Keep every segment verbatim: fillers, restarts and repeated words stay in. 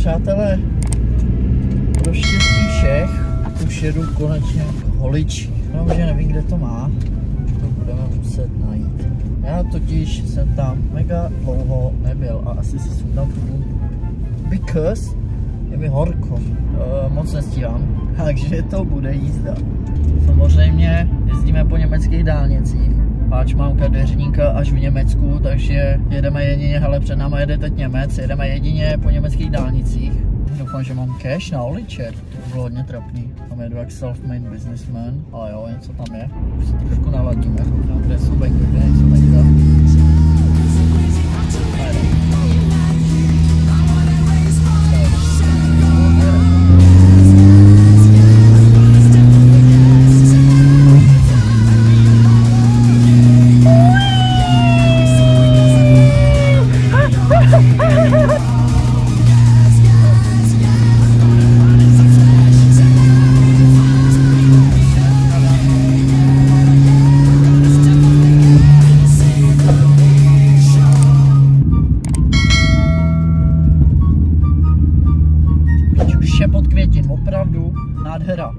přátelé, pro štěstí všech už jedu konečně k Holičí. Jenomže nevím, kde to má, to budeme muset najít. Já totiž jsem tam mega dlouho nebyl a asi si sundám tu bundu. Because je mi horko, uh, moc nestíhám, takže to bude jízda. Samozřejmě jezdíme po německých dálnicích, páč mám kadeřníka až v Německu, takže jedeme jedině, hele, před náma jede teď Němec, jedeme jedině po německých dálnicích. Doufám, že mám cash na Holiče, to bylo hodně trapný. Tam jedu jak self-made businessman, ale jo, něco tam je. Už se trošku naladíme, koukám, kde jsou banky, kde nejsou banky. Opravdu nádhera.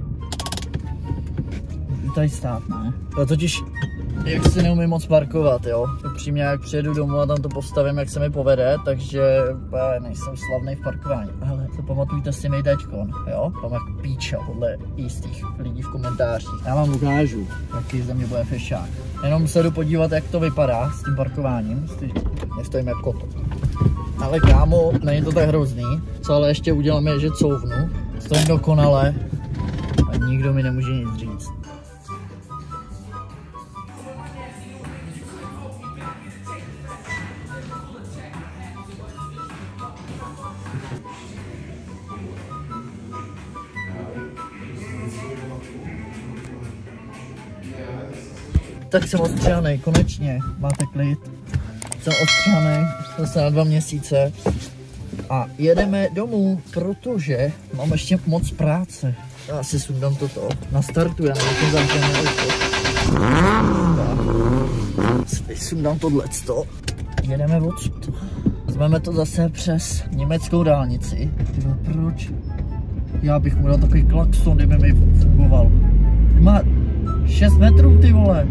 Můžu tady stát, ne? Já totiž, jak si neumím moc parkovat, jo. Upřímně, jak přijedu domů a tam to postavím, jak se mi povede, takže bé, nejsem slavný v parkování. Ale to pamatujte si mi teďkon, jo. Tam jak píča podle jistých lidí v komentářích. Já vám ukážu, jaký ze mě bude fešák. Jenom se jdu podívat, jak to vypadá s tím parkováním. Nestojím jako koto. Ale kámo, není to tak hrozný. Co ale ještě udělám je, že couvnu. Stojím dokonale a nikdo mi nemůže nic říct. Tak jsem ostříhanej, konečně, máte klid. Jsem ostříhanej, zase na dva měsíce. A jedeme domů, protože mám ještě moc práce. Já si sundám toto, nastartujeme, to zavřeme. Si sundám tohleto. Jedeme odsud. Vezmeme to zase přes německou dálnici. Tyhle, proč? Já bych mu dal takový klakson, kdyby mi fungoval. Má šest metrů, ty vole.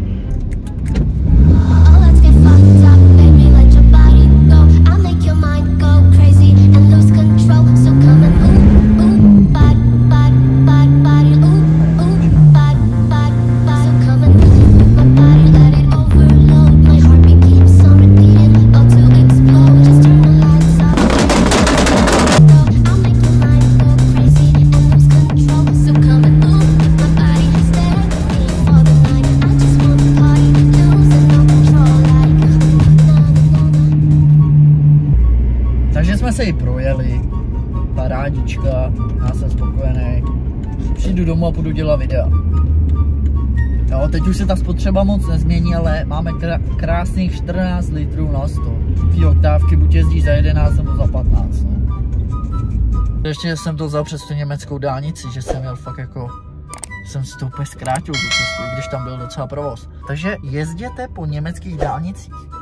Jsme se ji projeli, parádička, já jsem spokojený. Přijdu domů a půjdu dělat videa. Jo, teď už se ta spotřeba moc nezmění, ale máme krásných čtrnáct litrů na sto. Ty oktávky buď jezdíš za jedenáct nebo za patnáct. No. Ještě jsem to vzal přes tu německou dálnici, že jsem měl fakt jako, jsem si to úplně zkrátil tu cestu, když tam byl docela provoz. Takže jezděte po německých dálnicích.